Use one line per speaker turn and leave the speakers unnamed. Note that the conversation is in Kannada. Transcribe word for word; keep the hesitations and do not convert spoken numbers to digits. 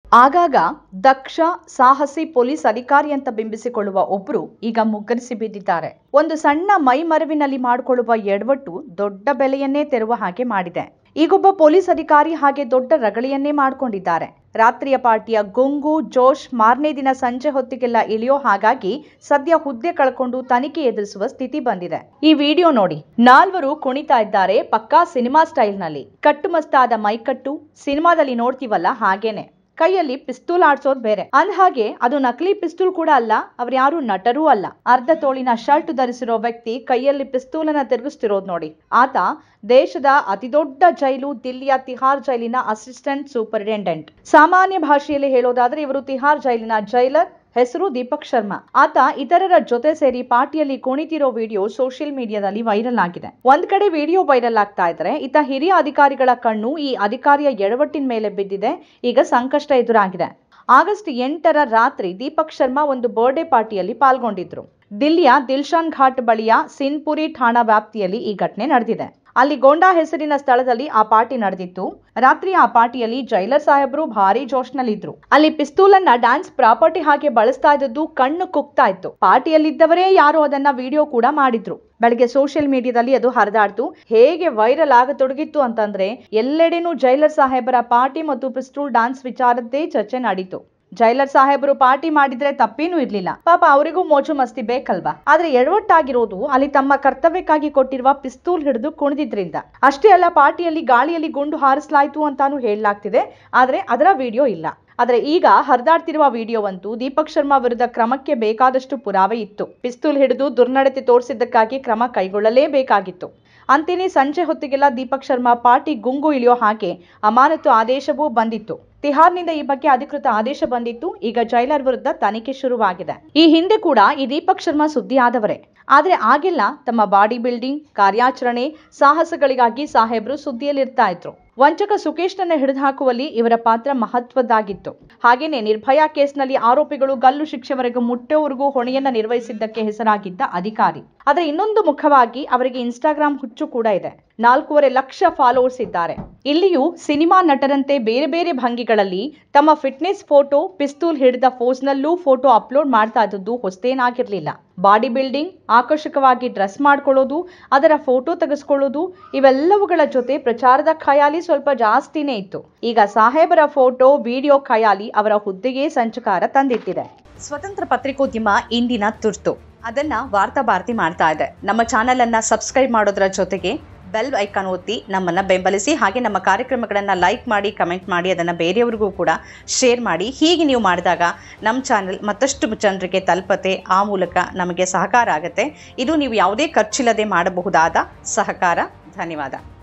ಆಗಾಗ ದಕ್ಷ ಸಾಹಸಿ ಪೊಲೀಸ್ ಅಧಿಕಾರಿ ಅಂತ ಬಿಂಬಿಸಿಕೊಳ್ಳುವ ಒಬ್ಬರು ಈಗ ಮುಗ್ಗರಿಸಿ ಬಿದ್ದಿದ್ದಾರೆ. ಒಂದು ಸಣ್ಣ ಮೈ ಮರವಿನಲ್ಲಿ ಮಾಡಿಕೊಳ್ಳುವ ಎಡವಟ್ಟು ದೊಡ್ಡ ಬೆಲೆಯನ್ನೇ ತೆರುವ ಹಾಗೆ ಮಾಡಿದೆ. ಈಗೊಬ್ಬ ಪೊಲೀಸ್ ಅಧಿಕಾರಿ ಹಾಗೆ ದೊಡ್ಡ ರಗಳಿಯನ್ನೇ ಮಾಡಿಕೊಂಡಿದ್ದಾರೆ. ರಾತ್ರಿಯ ಪಾರ್ಟಿಯ ಗುಂಗು ಜೋಶ್ ಮಾರನೇ ದಿನ ಸಂಜೆ ಹೊತ್ತಿಗೆಲ್ಲ ಇಳಿಯೋ ಹಾಗಾಗಿ ಸದ್ಯ ಹುದ್ದೆ ಕಳ್ಕೊಂಡು ತನಿಖೆ ಎದುರಿಸುವ ಸ್ಥಿತಿ ಬಂದಿದೆ. ಈ ವಿಡಿಯೋ ನೋಡಿ. ನಾಲ್ವರು ಕುಣಿತಾ ಇದ್ದಾರೆ ಪಕ್ಕಾ ಸಿನಿಮಾ ಸ್ಟೈಲ್ ನಲ್ಲಿ. ಕಟ್ಟುಮಸ್ತಾದ ಮೈಕಟ್ಟು ಸಿನಿಮಾದಲ್ಲಿ ನೋಡ್ತೀವಲ್ಲ ಹಾಗೇನೆ. ಕೈಯಲ್ಲಿ ಪಿಸ್ತೂಲ್ ಆಡ್ಸೋದು ಬೇರೆ. ಅಂದ ಹಾಗೆ ಅದು ನಕಲಿ ಪಿಸ್ತೂಲ್ ಕೂಡ ಅಲ್ಲ, ಅವ್ರು ಯಾರು ನಟರೂ ಅಲ್ಲ. ಅರ್ಧ ತೋಳಿನ ಶರ್ಟ್ ಧರಿಸಿರೋ ವ್ಯಕ್ತಿ ಕೈಯಲ್ಲಿ ಪಿಸ್ತೂಲನ್ನ ತಿರುಗಿಸ್ತಿರೋದು ನೋಡಿ. ಆತ ದೇಶದ ಅತಿದೊಡ್ಡ ಜೈಲು ದಿಲ್ಲಿಯ ತಿಹಾರ್ ಜೈಲಿನ ಅಸಿಸ್ಟೆಂಟ್ ಸೂಪರಿಂಟೆಂಡೆಂಟ್. ಸಾಮಾನ್ಯ ಭಾಷೆಯಲ್ಲಿ ಹೇಳೋದಾದ್ರೆ ಇವರು ತಿಹಾರ್ ಜೈಲಿನ ಜೈಲರ್. ಹೆಸರು ದೀಪಕ್ ಶರ್ಮಾ. ಆತ ಇತರರ ಜೊತೆ ಸೇರಿ ಪಾರ್ಟಿಯಲ್ಲಿ ಕುಣಿತಿರೋ ವಿಡಿಯೋ ಸೋಷಿಯಲ್ ಮೀಡಿಯಾದಲ್ಲಿ ವೈರಲ್ ಆಗಿದೆ. ಒಂದ್ ಕಡೆ ವಿಡಿಯೋ ವೈರಲ್ ಆಗ್ತಾ ಇದ್ರೆ ಇತ ಹಿರಿಯ ಅಧಿಕಾರಿಗಳ ಕಣ್ಣು ಈ ಅಧಿಕಾರಿಯ ಎಡವಟ್ಟಿನ ಮೇಲೆ ಬಿದ್ದಿದೆ. ಈಗ ಸಂಕಷ್ಟ ಎದುರಾಗಿದೆ. ಆಗಸ್ಟ್ ಎಂಟರ ರಾತ್ರಿ ದೀಪಕ್ ಶರ್ಮಾ ಒಂದು ಬರ್ಡೇ ಪಾರ್ಟಿಯಲ್ಲಿ ಪಾಲ್ಗೊಂಡಿದ್ರು. ದಿಲ್ಲಿಯ ದಿಲ್ಶಾನ್ ಘಾಟ್ ಬಳಿಯ ಸಿನ್ಪುರಿ ಠಾಣಾ ವ್ಯಾಪ್ತಿಯಲ್ಲಿ ಈ ಘಟನೆ ನಡೆದಿದೆ. ಅಲ್ಲಿ ಗೋಂಡಾ ಹೆಸರಿನ ಸ್ಥಳದಲ್ಲಿ ಆ ಪಾರ್ಟಿ ನಡೆದಿತ್ತು. ರಾತ್ರಿ ಆ ಪಾರ್ಟಿಯಲ್ಲಿ ಜೈಲರ್ ಸಾಹೇಬ್ರು ಭಾರಿ ಜೋಶ್ನಲ್ಲಿದ್ರು. ಅಲ್ಲಿ ಪಿಸ್ತೂಲ್ ಅನ್ನ ಡ್ಯಾನ್ಸ್ ಪ್ರಾಪರ್ಟಿ ಹಾಗೆ ಬಳಸ್ತಾ ಇದ್ದದ್ದು ಕಣ್ಣು ಕುಕ್ತಾ ಇತ್ತು. ಪಾರ್ಟಿಯಲ್ಲಿದ್ದವರೇ ಯಾರೋ ಅದನ್ನ ವಿಡಿಯೋ ಕೂಡ ಮಾಡಿದ್ರು. ಬೆಳಗ್ಗೆ ಸೋಷಿಯಲ್ ಮೀಡಿಯಾದಲ್ಲಿ ಅದು ಹರಿದಾಡ್ತು. ಹೇಗೆ ವೈರಲ್ ಆಗತೊಡಗಿತ್ತು ಅಂತಂದ್ರೆ ಎಲ್ಲೆಡೆನೂ ಜೈಲರ್ ಸಾಹೇಬರ ಪಾರ್ಟಿ ಮತ್ತು ಪಿಸ್ತೂಲ್ ಡ್ಯಾನ್ಸ್ ವಿಚಾರದ್ದೇ ಚರ್ಚೆ ನಡೀತು. ಜೈಲರ್ ಸಾಹೇಬರು ಪಾರ್ಟಿ ಮಾಡಿದ್ರೆ ತಪ್ಪೇನೂ ಇರ್ಲಿಲ್ಲ. ಪಾಪ ಅವರಿಗೂ ಮೋಜು ಮಸ್ತಿ ಬೇಕಲ್ವಾ. ಆದ್ರೆ ಎಡವಟ್ಟಾಗಿರೋದು ಅಲ್ಲಿ ತಮ್ಮ ಕರ್ತವ್ಯಕ್ಕಾಗಿ ಕೊಟ್ಟಿರುವ ಪಿಸ್ತೂಲ್ ಹಿಡಿದು ಕುಣಿದಿದ್ರಿಂದ. ಅಷ್ಟೇ ಅಲ್ಲ, ಪಾರ್ಟಿಯಲ್ಲಿ ಗಾಳಿಯಲ್ಲಿ ಗುಂಡು ಹಾರಿಸಲಾಯ್ತು ಅಂತಾನು ಹೇಳಲಾಗ್ತಿದೆ. ಆದ್ರೆ ಅದರ ವಿಡಿಯೋ ಇಲ್ಲ. ಆದ್ರೆ ಈಗ ಹರಿದಾಡ್ತಿರುವ ವಿಡಿಯೋವಂತೂ ದೀಪಕ್ ಶರ್ಮಾ ವಿರುದ್ಧ ಕ್ರಮಕ್ಕೆ ಬೇಕಾದಷ್ಟು ಪುರಾವೆ ಇತ್ತು. ಪಿಸ್ತೂಲ್ ಹಿಡಿದು ದುರ್ನಡತೆ ತೋರಿಸಿದ್ದಕ್ಕಾಗಿ ಕ್ರಮ ಕೈಗೊಳ್ಳಲೇಬೇಕಾಗಿತ್ತು. ಅಂತೆಯೇ ಸಂಜೆ ಹೊತ್ತಿಗೆಲ್ಲ ದೀಪಕ್ ಶರ್ಮಾ ಪಾರ್ಟಿ ಗುಂಗು ಇಳಿಯೋ ಹಾಗೆ ಅಮಾನತು ಆದೇಶವೂ ಬಂದಿತ್ತು. ತಿಹಾರ್ನಿಂದ ಈ ಬಗ್ಗೆ ಅಧಿಕೃತ ಆದೇಶ ಬಂದಿತ್ತು. ಈಗ ಜೈಲರ್ ವಿರುದ್ಧ ತನಿಖೆ ಶುರುವಾಗಿದೆ. ಈ ಹಿಂದೆ ಕೂಡ ಈ ದೀಪಕ್ ಶರ್ಮಾ ಸುದ್ದಿ ಆದವರೇ. ಆದ್ರೆ ಆಗೆಲ್ಲ ತಮ್ಮ ಬಾಡಿ ಬಿಲ್ಡಿಂಗ್ ಕಾರ್ಯಾಚರಣೆ ಸಾಹಸಗಳಿಗಾಗಿ ಸಾಹೇಬ್ರು ಸುದ್ದಿಯಲ್ಲಿರ್ತಾ ಇದ್ರು. ವಂಚಕ ಸುಕೇಶ್ನನ್ನ ಹಿಡಿದು ಹಾಕುವಲ್ಲಿ ಇವರ ಪಾತ್ರ ಮಹತ್ವದ್ದಾಗಿತ್ತು. ಹಾಗೇನೆ ನಿರ್ಭಯಾ ಕೇಸ್ನಲ್ಲಿ ಆರೋಪಿಗಳು ಗಲ್ಲು ಶಿಕ್ಷೆವರೆಗೂ ಮುಟ್ಟೋವರೆಗೂ ಹೊಣೆಯನ್ನ ನಿರ್ವಹಿಸಿದ್ದಕ್ಕೆ ಹೆಸರಾಗಿದ್ದ ಅಧಿಕಾರಿ. ಆದ್ರೆ ಇನ್ನೊಂದು ಮುಖವಾಗಿ ಅವರಿಗೆ ಇನ್ಸ್ಟಾಗ್ರಾಮ್ ಹುಚ್ಚು ಕೂಡ ಇದೆ. ನಾಲ್ಕೂವರೆ ಲಕ್ಷ ಫಾಲೋವರ್ಸ್ ಇದ್ದಾರೆ. ಇಲ್ಲಿಯೂ ಸಿನಿಮಾ ನಟರಂತೆ ಬೇರೆ ಬೇರೆ ಭಂಗಿಗಳಲ್ಲಿ ತಮ್ಮ ಫಿಟ್ನೆಸ್ ಫೋಟೋ ಪಿಸ್ತೂಲ್ ಹಿಡಿದ ಫೋಸ್ನಲ್ಲೂ ಫೋಟೋ ಅಪ್ಲೋಡ್ ಮಾಡ್ತಾ ಇದ್ದದ್ದು ಹೊಸತೇನಾಗಿರ್ಲಿಲ್ಲ. ಬಾಡಿ ಬಿಲ್ಡಿಂಗ್, ಆಕರ್ಷಕವಾಗಿ ಡ್ರೆಸ್ ಮಾಡ್ಕೊಳ್ಳೋದು, ಅದರ ಫೋಟೋ ತೆಗೆಸ್ಕೊಳ್ಳೋದು ಇವೆಲ್ಲವುಗಳ ಜೊತೆ ಪ್ರಚಾರದ ಖಯಾಲಿ ಸ್ವಲ್ಪ ಜಾಸ್ತಿನೇ ಇತ್ತು. ಈಗ ಸಾಹೇಬರ ಫೋಟೋ ವಿಡಿಯೋ ಖಯಾಲಿ ಅವರ ಹುದ್ದೆಗೆ ಸಂಚಕಾರ ತಂದಿಟ್ಟಿದೆ. ಸ್ವತಂತ್ರ ಪತ್ರಿಕೋದ್ಯಮ ಇಂದಿನ ತುರ್ತು. ಅದನ್ನ ವಾರ್ತಾ ಭಾರತಿ ಮಾಡ್ತಾ ಇದೆ. ನಮ್ಮ ಚಾನೆಲ್ ಅನ್ನ ಸಬ್ಸ್ಕ್ರೈಬ್ ಮಾಡೋದ್ರ ಜೊತೆಗೆ ಬೆಲ್ ಐಕಾನ್ ಒತ್ತಿ ನಮ್ಮನ್ನ ಬೆಂಬಲಿಸಿ. ಹಾಗೆ ನಮ್ಮ ಕಾರ್ಯಕ್ರಮಗಳನ್ನು ಲೈಕ್ ಮಾಡಿ, ಕಮೆಂಟ್ ಮಾಡಿ, ಅದನ್ನು ಬೇರೆಯವರಿಗೂ ಕೂಡ ಶೇರ್ ಮಾಡಿ. ಹೀಗೆ ನೀವು ಮಾಡಿದಾಗ ನಮ್ಮ ಚಾನೆಲ್ ಮತ್ತಷ್ಟು ಜನರಿಗೆ ತಲುಪತ್ತೆ. ಆ ಮೂಲಕ ನಮಗೆ ಸಹಕಾರ ಆಗುತ್ತೆ. ಇದು ನೀವು ಯಾವುದೇ ಖರ್ಚಿಲ್ಲದೆ ಮಾಡಬಹುದಾದ ಸಹಕಾರ. ಧನ್ಯವಾದ.